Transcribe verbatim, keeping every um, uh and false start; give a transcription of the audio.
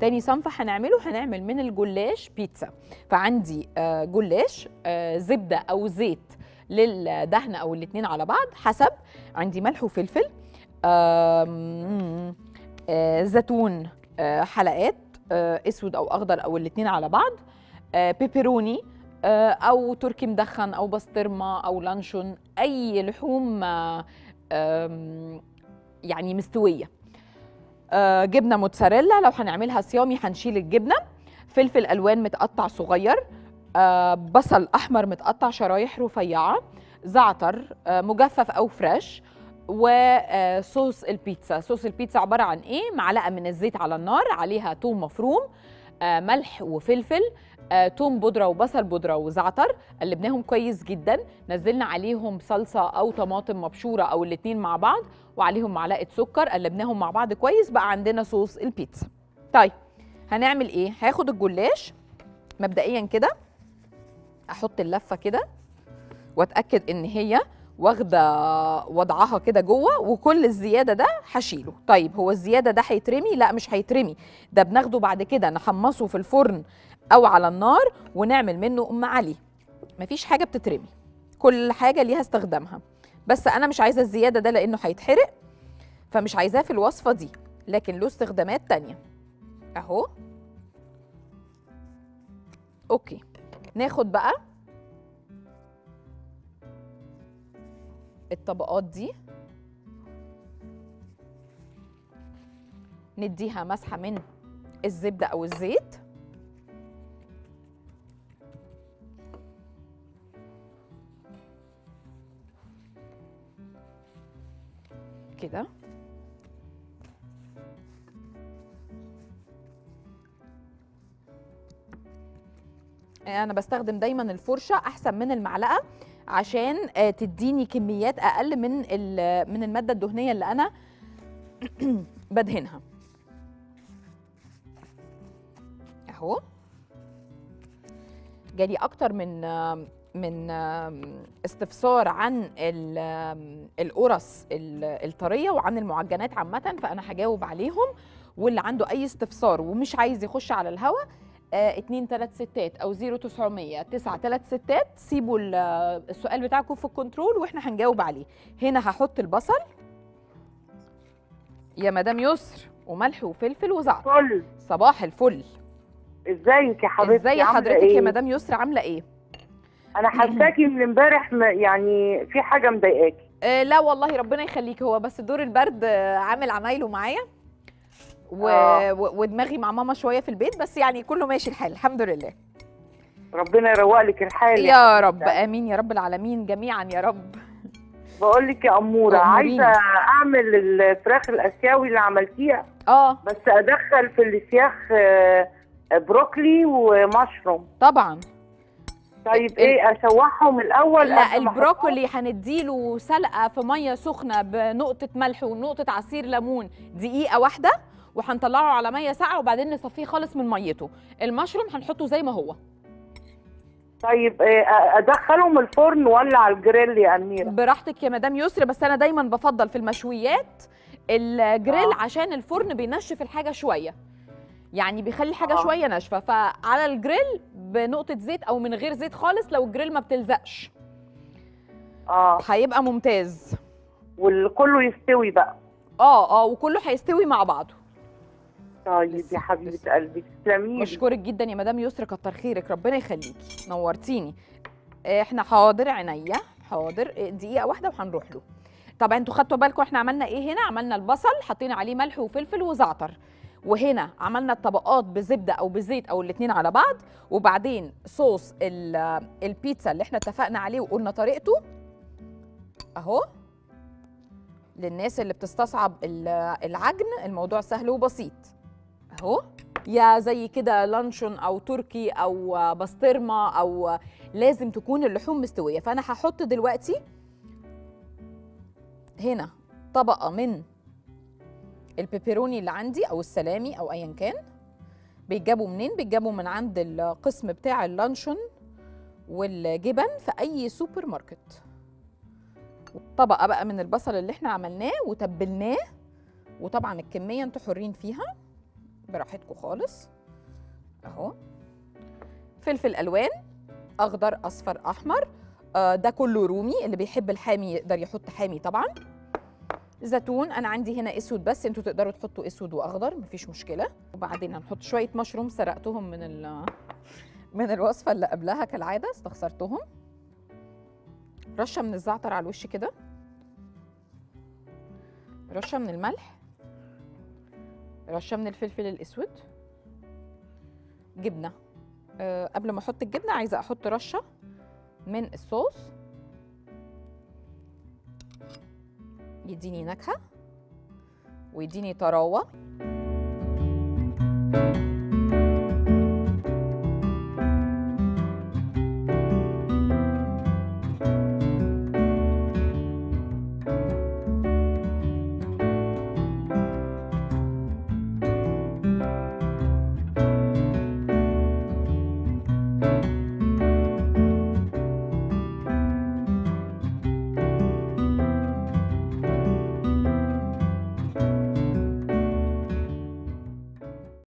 تاني صنف هنعمله هنعمل من الجلاش بيتزا. فعندي آه جلاش آه زبده او زيت للدهن او الاتنين على بعض حسب. عندي ملح وفلفل، آه آه زيتون آه حلقات آه اسود او اخضر او الاتنين على بعض، آه بيبروني آه او تركي مدخن او بسطرمه او لانشون، اي لحوم آه آه يعني مستويه، آه جبنه موتزاريلا لو هنعملها صيامي هنشيل الجبنه، فلفل الوان متقطع صغير، آه بصل احمر متقطع شرايح رفيعه، زعتر آه مجفف او فريش، وصوص البيتزا. صوص البيتزا عباره عن ايه؟ معلقه من الزيت على النار عليها توم مفروم، آه ملح وفلفل، آه توم بودره وبصل بودره وزعتر، قلبناهم كويس جدا، نزلنا عليهم صلصه او طماطم مبشوره او الاتنين مع بعض، وعليهم معلقه سكر، قلبناهم مع بعض كويس، بقى عندنا صوص البيتزا. طيب هنعمل ايه؟ هاخد الجلاش مبدئيا كده، احط اللفه كده واتاكد ان هي واخده وضعها كده جوه، وكل الزياده ده هشيله. طيب هو الزياده ده هيترمي؟ لا مش هيترمي، ده بناخده بعد كده نحمصه في الفرن او على النار ونعمل منه ام علي. مفيش حاجه بتترمي، كل حاجه ليها استخدامها، بس انا مش عايزه الزياده ده لانه هيتحرق، فمش عايزاه في الوصفه دي، لكن له استخدامات تانية اهو. اوكي، ناخد بقى الطبقات دي نديها مسحه من الزبده او الزيت كده، انا بستخدم دايما الفرشه احسن من المعلقه عشان تديني كميات اقل من من الماده الدهنيه اللي انا بدهنها اهو. جالي اكتر من من استفسار عن القرص الطريه وعن المعجنات عامه، فانا هجاوب عليهم، واللي عنده اي استفسار ومش عايز يخش على الهوا آه اتنين تلات ستات او صفر تسعمية تسعة تلات ستات، سيبوا السؤال بتاعكم في الكنترول واحنا هنجاوب عليه. هنا هحط البصل يا مدام يسر، وملح وفلفل وزعتر. فل. صباح الفل. ازيك يا حبيبتي؟ ازاي حضرتك إيه؟ يا مدام يسر عامله ايه؟ انا حاساكي من امبارح يعني في حاجه مضايقاكي. آه لا والله ربنا يخليك، هو بس دور البرد عامل عمايله معايا و... آه. ودماغي مع ماما شويه في البيت، بس يعني كله ماشي الحال الحمد لله. ربنا يروق لك الحال يا, يا رب، امين يا رب العالمين جميعا يا رب. بقول لك يا اموره، عايزه اعمل الفراخ الاسيوي اللي عملتيها، اه بس ادخل في السياخ بروكلي ومشروم. طبعا. طيب ايه، اشوحهم الاول؟ لا البروكلي هنديله سلقه في ميه سخنه بنقطه ملح ونقطه عصير ليمون دقيقه واحده، وهنطلعه على ميه ساقعه وبعدين نصفيه خالص من ميته. المشروم هنحطه زي ما هو. طيب ادخلهم الفرن ولا على الجريل يا اميره؟ براحتك يا مدام يسري، بس انا دايما بفضل في المشويات الجريل آه. عشان الفرن بينشف الحاجه شويه، يعني بيخلي الحاجه آه. شويه ناشفه، فعلى الجريل بنقطه زيت او من غير زيت خالص لو الجريل ما بتلزقش اه هيبقى ممتاز، وكله يستوي بقى. اه اه وكله هيستوي مع بعضه. طيب يا حبيبه قلبي تسلمي. بشكرك جدا يا مدام يسري، كتر خيرك، ربنا يخليكي، نورتيني. احنا حاضر عينيا حاضر، دقيقه واحده وهنروح له. طبعا انتوا خدتوا بالكم احنا عملنا ايه هنا؟ عملنا البصل حطينا عليه ملح وفلفل وزعتر، وهنا عملنا الطبقات بزبده او بزيت او الاثنين على بعض، وبعدين صوص البيتزا اللي احنا اتفقنا عليه وقلنا طريقته اهو. للناس اللي بتستصعب العجن الموضوع سهل وبسيط اهو، يا زي كده لانشون او تركي او بسطرمه، او لازم تكون اللحوم مستويه. فانا هحط دلوقتي هنا طبقه من البيبروني اللي عندي او السلامي او ايا كان. بيتجابوا منين؟ بيتجابوا من عند القسم بتاع اللانشون والجبن في اي سوبر ماركت. طبقه بقى من البصل اللي احنا عملناه وتبلناه، وطبعا الكميه انتوا حرين فيها، براحتكم خالص اهو. فلفل الوان، اخضر اصفر احمر، آه ده كله رومي، اللي بيحب الحامي يقدر يحط حامي طبعا. زيتون، انا عندي هنا اسود بس، انتوا تقدروا تحطوا اسود واخضر مفيش مشكله. وبعدين هنحط شويه مشروم سرقتهم من ال من الوصفه اللي قبلها كالعاده، استخسرتهم. رشه من الزعتر على الوش كده، رشه من الملح، رشه من الفلفل الاسود، جبنه. أه قبل ما احط الجبنه عايزه احط رشه من الصوص يديني نكهه ويديني طراوه.